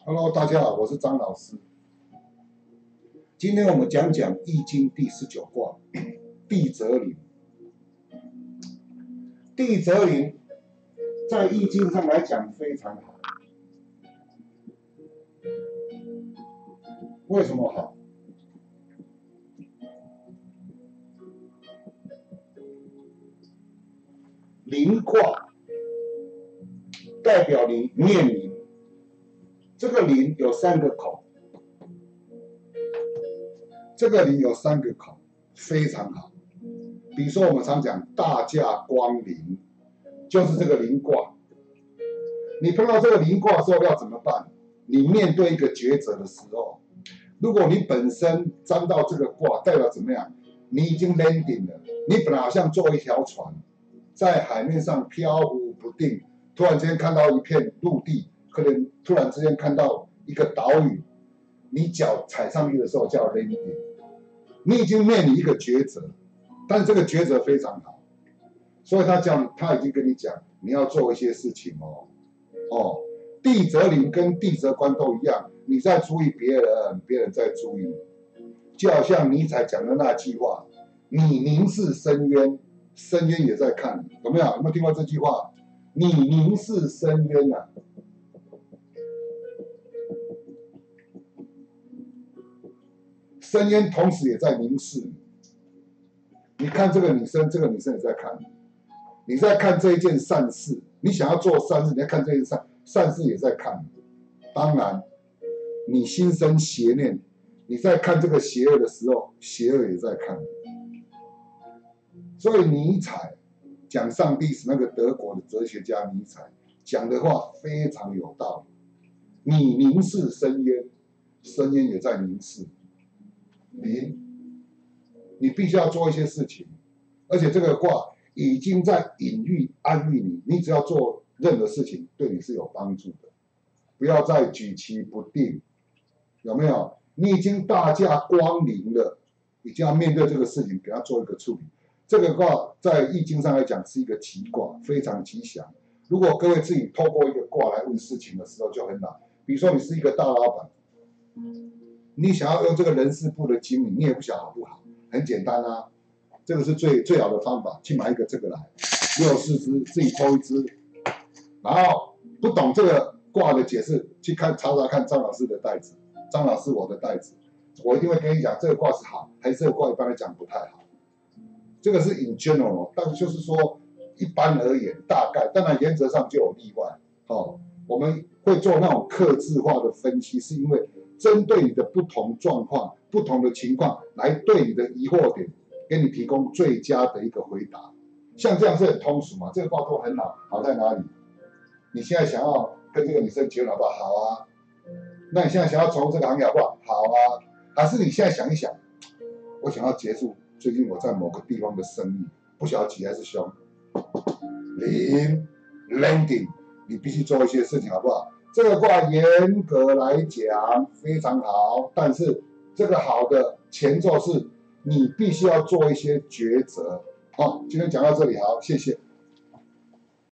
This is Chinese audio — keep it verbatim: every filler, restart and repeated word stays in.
Hello， 大家好，我是张老师。今天我们讲讲《易经》第十九卦地泽临。地泽临在《易经》上来讲非常好。为什么好？临卦代表你面临，这个临有三个口，这个临有三个口，非常好。比如说我们常讲大驾光临，就是这个临卦。你碰到这个临卦的时候要怎么办？你面对一个抉择的时候，如果你本身沾到这个卦，代表怎么样？你已经 landing 了，你本来好像坐一条船，在海面上漂浮不定，突然之间看到一片陆地，可能突然之间看到一个岛屿，你脚踩上去的时候叫 landing， 你已经面临一个抉择，但是这个抉择非常好，所以他叫你，他已经跟你讲，你要做一些事情哦，哦，地泽临跟地泽观都一样，你在注意别人，别人在注意你，就好像尼采讲的那句话，你凝视深渊，深渊也在看你，有没有？有没有听过这句话？你凝视深渊啊，深渊同时也在凝视你。你看这个女生，这个女生也在看你。你在看这一件善事，你想要做善事，你在看这件善善事也在看你。当然，你心生邪念，你在看这个邪恶的时候，邪恶也在看你。所以尼采讲上帝是那个德国的哲学家尼采讲的话非常有道理。你凝视深渊，深渊也在凝视你。你必须要做一些事情，而且这个卦已经在隐喻安慰你，你只要做任何事情对你是有帮助的，不要再举棋不定，有没有？你已经大驾光临了，已经要面对这个事情，给它做一个处理。这个卦在易经上来讲是一个吉卦，非常吉祥。如果各位自己透过一个卦来问事情的时候就很好，比如说你是一个大老板，你想要用这个人事部的经理，你也不晓得好不好，很简单啊。这个是最最好的方法，去买一个这个来，六四支，自己抽一支，然后不懂这个卦的解释，去看查查看张老师的袋子，张老师我的袋子，我一定会跟你讲这个卦是好，还是这个卦一般来讲不太好。这个是 in general， 但就是说一般而言，大概，当然原则上就有例外。哦，我们会做那种客制化的分析，是因为针对你的不同状况、不同的情况，来对你的疑惑点。给你提供最佳的一个回答，像这样是很通俗嘛？这个卦都很好，好在哪里？你现在想要跟这个女生结婚好不好？好啊。那你现在想要从事这个行业好不好？好啊。还是你现在想一想，我想要结束最近我在某个地方的生意，不晓得吉还是凶。零 landing， 你必须做一些事情好不好？这个卦严格来讲非常好，但是这个好的前奏是。你必须要做一些抉择。好，今天讲到这里，好，谢谢。